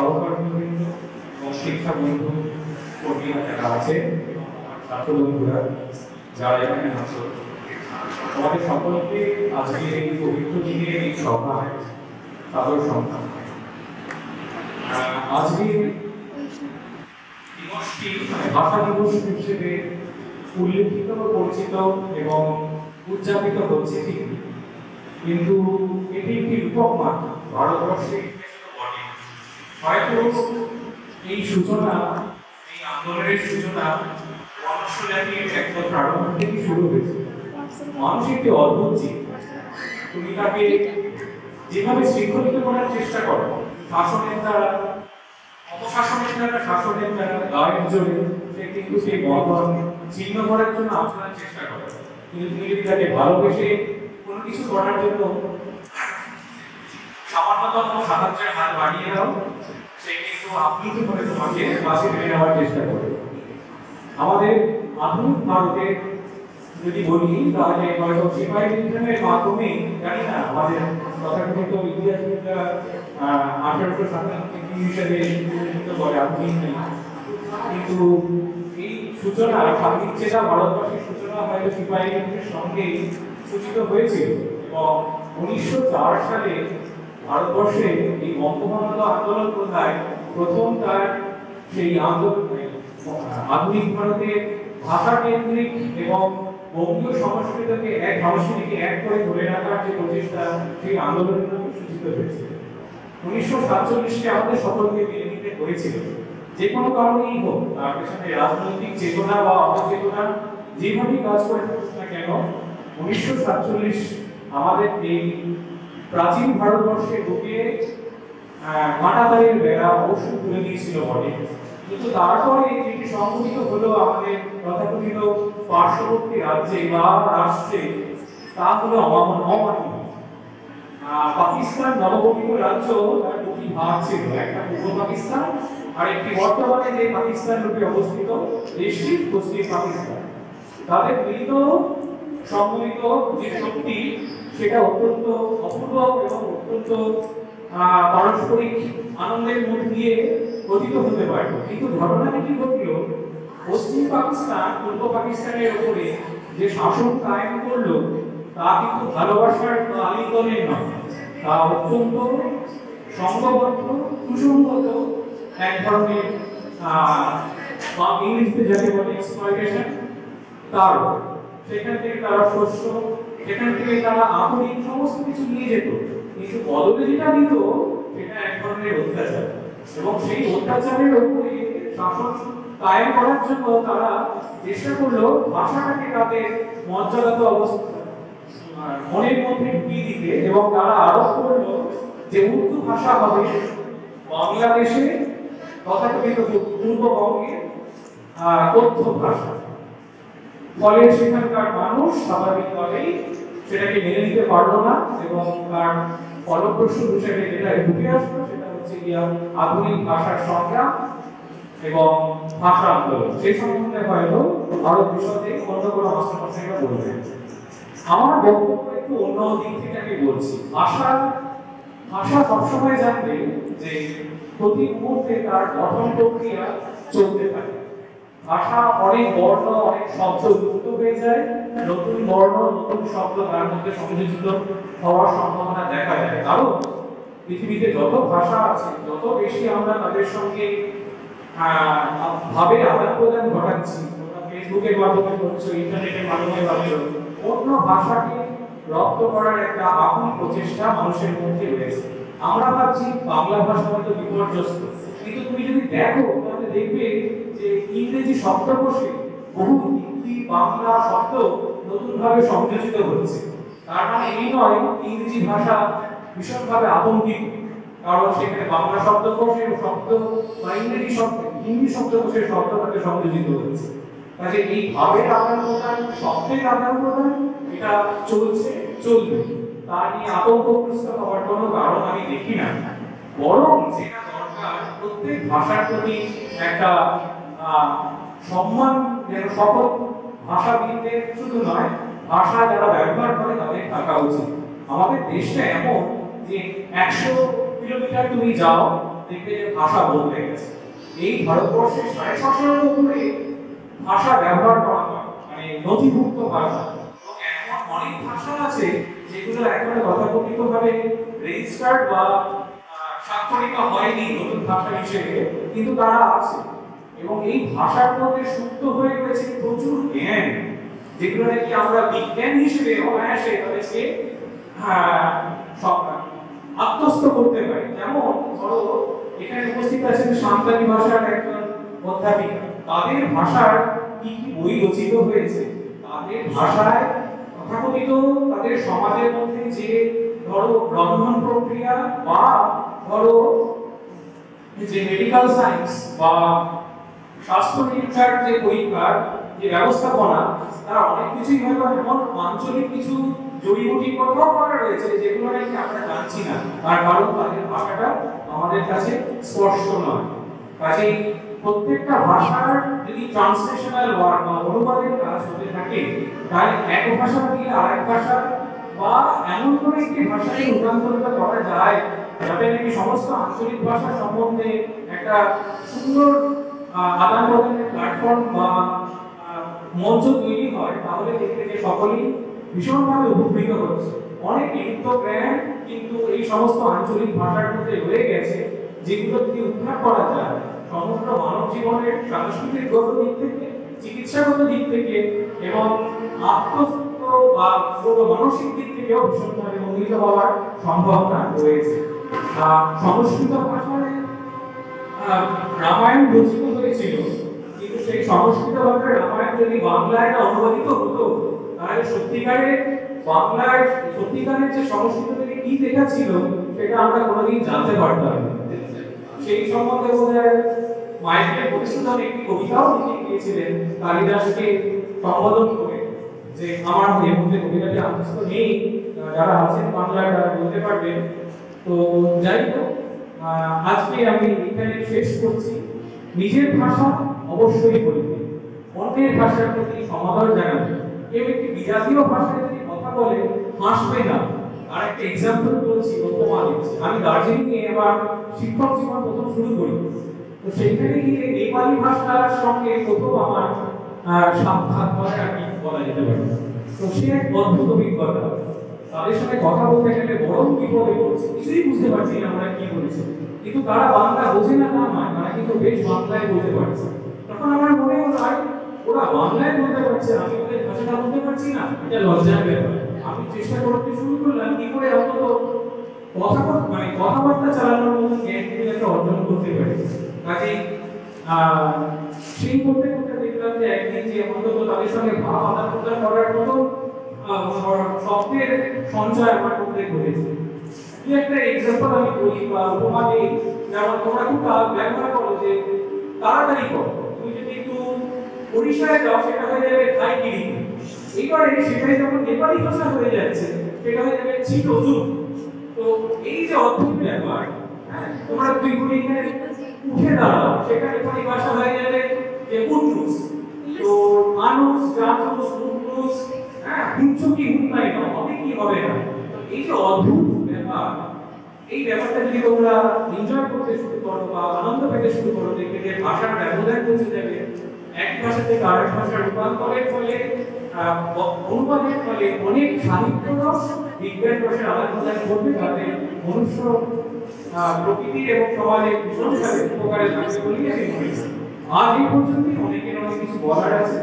সহকর্মীবৃন্দ এবং শিক্ষা বন্ধু কর্মীরা যারা আছে, ছাত্র বন্ধুরা যারা এখানে আছো, আমাদের সকলকে আজকে এই পবিত্র দিনে এই সভা তাদের সম্মান। আজকে দিবসটি ভাষা দিবস হিসেবে উল্লেখিত, পরিচিত এবং উদযাপিত হচ্ছে ঠিক, কিন্তু এটি একটি রূপক মাত্র। ভারতবর্ষে হয়তো এই সূচনা, এই আন্দোলনের সূচনা মনুষ্য জাতির একদম প্রারম্ভ থেকে শুরু হয়েছে। মানুষ একটি অদ্ভুত জীব, তুমি তাকে যেভাবে শৃঙ্খলিত করার চেষ্টা করো, শাসনের দ্বারা, অপশাসনের দ্বারা, শাসনের দ্বারা, গায়ের জোরে, সে কিন্তু সেই বন্ধন ছিন্ন করার জন্য আপনার চেষ্টা করে। কিন্তু তুমি যদি তাকে ভালোবেসে কোনো কিছু করার জন্য সামান্যতম সাহায্যের হাত বাড়িয়ে দাও, সে কিন্তু আপনি কি করে তোমাকে পাশে টেনে নেওয়ার চেষ্টা করে। আমাদের আধুনিক ভারতে যদি বলি তাহলে হয়তো সিপাহী বিদ্রোহের মাধ্যমে, জানি না আমাদের তথাকথিত ইতিহাসবিদরা 1897 হিসেবে বলে, আমি কিন্তু এই সূচনা স্বাধীনচেতা ভারতবর্ষের সূচনা হয়তো সিপাহী বিদ্রোহের সঙ্গে সূচিত হয়েছিল এবং 1904 সালে ভারতবর্ষে এই বঙ্গবন্ধু আন্দোলন কোথায় প্রথম তার সেই আন্দোলন আধুনিক ভারতে ভাষা কেন্দ্রিক এবং বঙ্গীয় সংস্কৃতিকে এক করে ধরে রাখার যে প্রচেষ্টা, সেই আন্দোলনের সূচিত হয়েছিল 1947-কে আমাদের সকলকে মেনে নিতে হয়েছিল। যে কোনো কারণেই হোক, তার পেছনে রাজনৈতিক চেতনা বা অচেতনা যেভাবেই কাজ করে না কেন, 1947 আমাদের এই প্রাচীন ভারতবর্ষের বুকে কাঁটাতারের বেড়া অবশ্যই তুলে দিয়েছিল বটে, কিন্তু তারপরে যেটি সংঘটিত হলো আমাদের তথাকথিত পার্শ্ববর্তী রাজ্যে বা রাষ্ট্রে, তা হলো অমানবিক। পাকিস্তান নবগঠিত রাজ্য, তার দুটি ভাগ ছিল, একটা পূর্ব পাকিস্তান আর একটি বর্তমানে যে পাকিস্তান রূপে অবস্থিত দেশটি পশ্চিম পাকিস্তান। তাদের মিলিত সম্মিলিত যে শক্তি, সেটা অত্যন্ত অপূর্ব এবং অত্যন্ত পারস্পরিক আনন্দের মধ্যে দিয়ে গঠিত হতে পারে। কিন্তু ঘটনাটি কি ঘটল, পশ্চিম পাকিস্তান পূর্ব পাকিস্তানের উপরে যে শাসন কায়েম করলো, তা কিন্তু ভালোবাসার আলিঙ্গনের নয়, তা অত্যন্ত সংঘবদ্ধ, সুসংগত এক ধরনের ইংরেজিতে যাকে বলে এক্সপ্লয়টেশন। তার সেখান থেকে তারা শস্য, সেখান থেকে তারা আধুনিক সমস্ত কিছু নিয়ে যেত, কিন্তু বদলে যেটা দিত সেটা এক ধরনের অত্যাচার। এবং সেই অত্যাচারের উপরে শাসন কায়েম করার জন্য তারা চেষ্টা করলো ভাষাটাকে তাদের মর্যাদাত অবস্থা মনের মধ্যে ঢুকিয়ে দিতে, এবং তারা আরোপ করলো যে উর্দু ভাষা হবে বাংলাদেশে তথাকথিত পূর্ববঙ্গে কথ্য ভাষা। ফলে সেখানকার মানুষ স্বাভাবিকভাবেই সেটাকে মেনে নিতে পারলো না, এবং তার ফলপ্রসূ হিসেবে যেটা ঢুকে আসলো সেটা হচ্ছে আধুনিক ভাষার সংগ্রাম এবং ভাষা আন্দোলন। সেই সম্বন্ধে হয়তো আরো বিশদে অন্য কোনো মাস্টারমশাইরা বলবেন। আমার বক্তব্য একটু অন্য দিক থেকে আমি বলছি। ভাষা সবসময় জানবে যে প্রতি মুহূর্তে তার গঠন প্রক্রিয়া চলতে থাকে। ভাষা অনেক বর্ণ, অনেক শব্দ যুক্ত হয়ে যায়, নতুন বর্ণ, নতুন শব্দ তার মধ্যে সংযোজিত হওয়ার সম্ভাবনা দেখা যায়। কারণ পৃথিবীতে যত ভাষা আছে, যত বেশি আমরা তাদের সঙ্গে ভাবে আদান প্রদান ঘটাচ্ছি, তোমরা ফেসবুকের মাধ্যমে করছো, ইন্টারনেটের মাধ্যমে ভাবছো, অন্য ভাষাকে রপ্ত করার একটা আকুল প্রচেষ্টা মানুষের মধ্যে রয়েছে। আমরা ভাবছি বাংলা ভাষা হয়তো বিপর্যস্ত, কিন্তু তুমি যদি দেখো তাহলে দেখবে যে ইংরেজি শব্দকোষে বহু হিন্দি বাংলা শব্দ নতুনভাবে সংযোজিত হচ্ছে। তার মানে এই নয় ইংরেজি ভাষা ভীষণভাবে আতঙ্কিত, কারণ সেখানে বাংলা শব্দকোষের শব্দ বা ইংরেজি শব্দ, হিন্দি শব্দকোষের শব্দ তাতে সংযোজিত হচ্ছে। কাজে এই ভাবের আদান প্রদান, শব্দের আদান প্রদান, এটা চলবে, তা নিয়ে আতঙ্কগ্রস্ত হওয়ার কোনো কারণ আমি দেখি না। বরং যেটা দরকার, প্রত্যেক ভাষার প্রতি একটা সম্মান যেন সকল ভাষাবিদদের শুধু নয়, ভাষা যারা ব্যবহার করে তাদের থাকা উচিত। আমাদের দেশটা এমন যে 100 কিলোমিটার তুমি যাও, দেখবে যে ভাষা বদলে গেছে। এই ভারতবর্ষে 650 উপরে ভাষা ব্যবহার করা হয়, মানে নথিভুক্ত ভাষা। এবং এমন অনেক ভাষা আছে যেগুলো এখনো তথাকথিতভাবে রেজিস্টার্ড বা স্বাক্ষরিত হয়নি নতুন ভাষা হিসেবে, কিন্তু তারা আছে। এবং এই ভাষার মধ্যে সুপ্ত হয়ে রয়েছে প্রচুর জ্ঞান, যেগুলো নাকি আমরা বিজ্ঞান হিসেবে অনায়াসে তাদেরকে আত্মস্থ করতে পারি। যেমন ধরো এখানে উপস্থিত আছেন সাঁওতালি ভাষার একজন অধ্যাপিকা, তাদের ভাষার কি কি বই রচিত হয়েছে, তাদের ভাষায় তথাকথিত তাদের সমাজের মধ্যে যে ধরো রন্ধন প্রক্রিয়া বা ধরো যে মেডিকেল সায়েন্স বা স্বাস্থ্য বিজ্ঞান যে পরীক্ষার যে ব্যবস্থাপনা, তারা অনেক কিছুই হয়তো এমন আঞ্চলিক কিছু জড়িবুটির কথাও করা রয়েছে যেগুলো নাকি আমরা জানছি না, তার কারণ তাদের ভাষাটা আমাদের কাছে স্পষ্ট নয়। কাজেই প্রত্যেকটা ভাষার যদি ট্রান্সলেশনাল ওয়ার্ড বা অনুবাদের কাজ হতে থাকে, তাহলে এক ভাষা থেকে আরেক ভাষা বা এমন করে একটি ভাষাকে রূপান্তরিত করা যায় যাতে নাকি সমস্ত আঞ্চলিক ভাষা সম্বন্ধে একটা সুন্দর আদান প্রদানের প্ল্যাটফর্ম বা মঞ্চ তৈরি হয়, তাহলে দেখতে যে সকলেই ভীষণভাবে উপকৃত হচ্ছে। অনেক লিপ্ত জ্ঞান কিন্তু এই সমস্ত আঞ্চলিক ভাষার মধ্যে রয়ে গেছে, যেগুলো যদি উদ্ধার করা যায় সমগ্র মানব জীবনের সাংস্কৃতিকগত দিক থেকে, চিকিৎসাগত দিক থেকে এবং আত্মস্থ বা মানসিক দিক থেকেও ভীষণভাবে উন্নীত হওয়ার সম্ভাবনা রয়েছে। সংস্কৃত ভাষায় রামায়ণ রচিত হয়েছিল, কিন্তু সেই সংস্কৃত ভাষার রামায়ণ যদি বাংলায় অনুবাদিত হতো, তাহলে সত্যিকারের বাংলার সত্যিকারের যে সংস্কৃত থেকে কি লেখা ছিল সেটা আমরা কোনোদিন জানতে পারতাম না। সেই সম্বন্ধে বোধহয় মাইকেল মধুসূদন একটি কবিতাও লিখে গিয়েছিলেন কালিদাসকে সম্বোধন করে, যে আমার এই মধ্যে কবিতাটি আন্তস্থ নেই, যারা আছেন বাংলায় তারা বলতে পারবেন। তো যাই হোক, আজকে আমি এখানে শেষ করছি। নিজের ভাষা অবশ্যই বলবে, অন্যের ভাষার প্রতি সমাদর জানাবে। কেউ একটি বিজাতীয় ভাষায় যদি কথা বলে হাসবে না। আর একটা এক্সাম্পল বলছি, উপমা দিচ্ছি। আমি দার্জিলিং এ এবার শিক্ষক জীবন প্রথম শুরু করি, তো সেইখানে গিয়ে নেপালি ভাষার সঙ্গে প্রথম আমার সাক্ষাৎ হয় আর কি বলা যেতে পারে। তো সে এক অদ্ভুত অভিজ্ঞতা। তাদের সঙ্গে কথা বলতে গেলে বড় বিপদে পড়ছি, কিছুই বুঝতে পারছি না আমরা কি বলছি, কিন্তু তারা বাংলা বোঝে না তা নয়, তারা কিন্তু বেশ বাংলায় বলতে পারছে। তখন আমার মনে হলো ওরা বাংলায় বলতে পারছে, আমি ওদের ভাষাটা বলতে পারছি না, এটা লজ্জার ব্যাপার। আমি চেষ্টা করতে শুরু করলাম কি করে অন্তত কথাবার্তা চালানোর মতো জ্ঞান অর্জন করতে পারি। কাজেই সেই করতে করতে দেখলাম যে একদিন যে অন্তত তাদের সঙ্গে ভাব আদান প্রদান করার মতো শব্দের সঞ্চয় আমার মধ্যে ঘটেছে। কি একটা এক্সাম্পল আমি বলি বা উপমা দিই, যেমন তোমরা খুব ব্যবহার করো যে তাড়াতাড়ি করো। তুমি যদি একটু ওড়িশায় যাও সেটা হয়ে যাবে ধাইগিরি, এইবারে সেটাই যখন নেপালি ভাষা হয়ে যাচ্ছে সেটা হয়ে যাবে চিটোজু। তো এই যে অদ্ভুত ব্যাপার, তোমরা দুই গুলি এখানে উঠে দাঁড়াও, সেটা নেপালি ভাষা হয়ে যাবে যে উঠনুস। তো মানুষ জাতুস উঠনুস, হুঁচকি হুঁকাই না, হবে কি হবে না। এই যে অদ্ভুত ব্যাপার, এই ব্যাপারটা যদি তোমরা এনজয় করতে শুরু করো বা আনন্দ পেতে শুরু করো, দেখবে যে ভাষার ব্যবধান পৌঁছে যাবে। এক ভাষা থেকে আরেক ভাষার রূপান্তরের ফলে, অনুবাদের ফলে অনেক সাহিত্য রস, বিজ্ঞান রসের আদান প্রদান করবে, তাতে মনুষ্য প্রকৃতি এবং সমাজের ভীষণভাবে উপকারে থাকবে বলেই আমি মনে করি। আজ এই পর্যন্তই, অনেকের অনেক কিছু বলার আছে।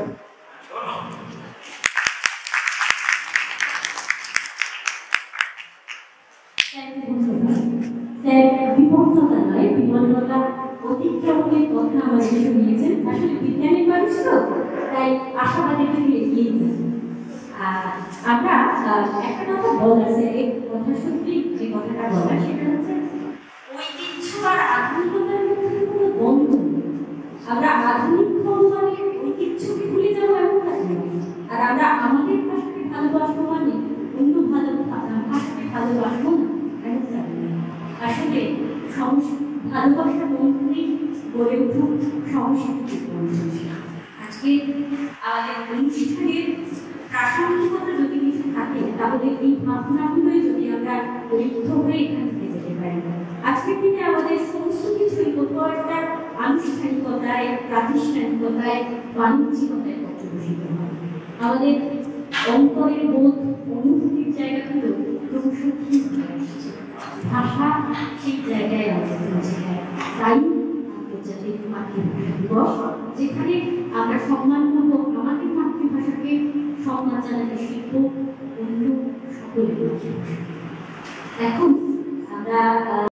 বিপন্নতা নয়, বিপন্নতা অতিক্রমের কথা আমাদের শুনিয়েছেন। আসলে বিজ্ঞানের মানুষ তো, তাই আশাবাদের থেকে এগিয়ে যাচ্ছে। আমরা একটা কথা বলাছে, এই কথা সত্যি যে কথাটা বলা, সেটা হচ্ছে ঐতিহ্য আর আধুনিকতার মধ্যে কোনো দ্বন্দ্ব নেই। আমরা আধুনিক মানে ঐতিহ্যকে ভুলে যাবো এমন কাজ নয়, আর আমরা আমাদের ভাষাকে ভালোবাসবো মানে অন্য ভাষাকে ভালোবাসবো না এমন কাজ নয়। আসলে ভালোবাসা মন্ত্রী গড়ে উঠুক সংস্কৃতিক মন্ত্রী। আজকে আমাদের অনুষ্ঠানের প্রাসঙ্গিকতা যদি কিছু থাকে, তাহলে এই ভাবনাগুলোই যদি আমরা পরীক্ষা হয়ে এখান থেকে যেতে পারি। আজকের দিনে আমাদের সমস্ত কিছুই কোথাও একটা আনুষ্ঠানিকতায়, প্রাতিষ্ঠানিকতায়, বাণিজ্যিকতায় পর্যবেসিত হয়। আমাদের অন্তরের বোধ, অনুভূতির জায়গাগুলো ক্রমশ ক্ষীণ হয়ে আসছে। ভাষা সেই জায়গায় অবস্থান শেখায়। তাই আন্তর্জাতিক মাতৃভাষা দিবস, যেখানে আমরা সম্মানপূর্বক আমাদের মাতৃভাষাকে সম্মান জানাতে শিখব অন্য সকলের মাতৃভাষা। এখন আমরা